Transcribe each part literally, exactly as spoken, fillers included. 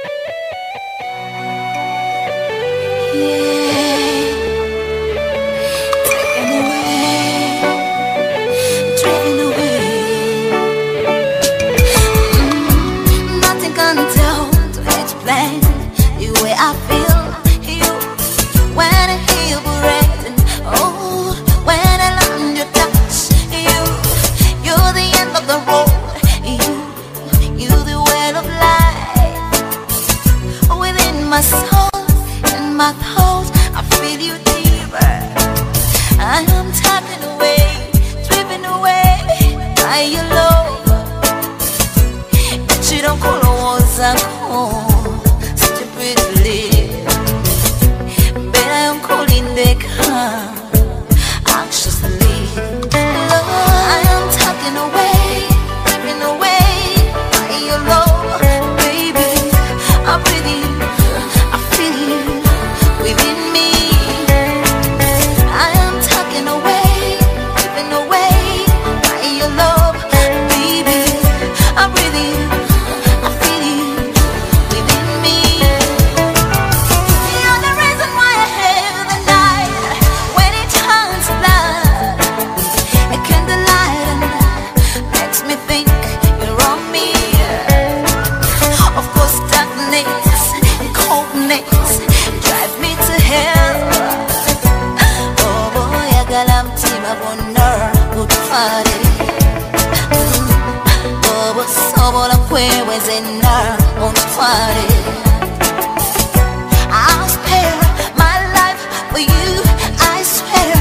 My soul and my thoughts, I feel you deeper. I am tapping away, driven away by your love. But you don't call walls and home stupidly. But I am calling the car anxiously. Love, I am tapping away, driven away by your love. Baby, I'm breathing. Within me, I am tucking away, giving away by your love, baby. I'm breathing, I feel you within me. You're the reason why I have the night when it turns blood. A candlelight and makes me think you're on me. Of course, darkness and coldness drive me to hell. Oh boy, I got a team of honor, good party. Oh, but so what I'm queer was in our own party. I'll spare my life for you, I swear.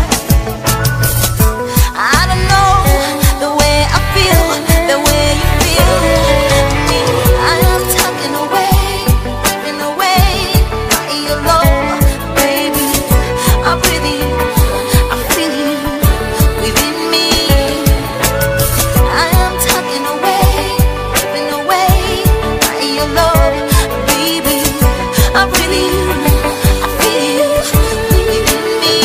I don't know the way I feel, the way you feel me. I am tucking away, giving away by your love, baby. I'm breathing, I feel you within me. I am tucking away, giving away by your love, baby. I'm breathing, I feel you within me.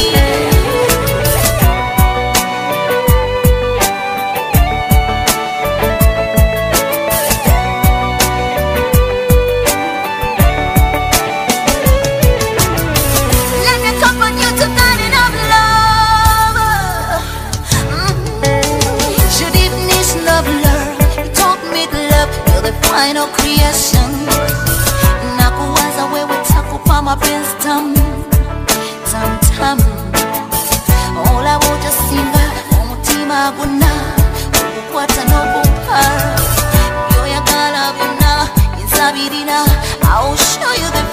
Let me comfort you tonight in of love. Mm-hmm. Your definition of love, you taught me to love. You're the final creation. Nakuwaza wewe takupa mapenzi tamu, tamu tamu. Ola woja singa, omutima guna, okukwata n'okupara. Byoyagala byonna, nsabirira, I will show you the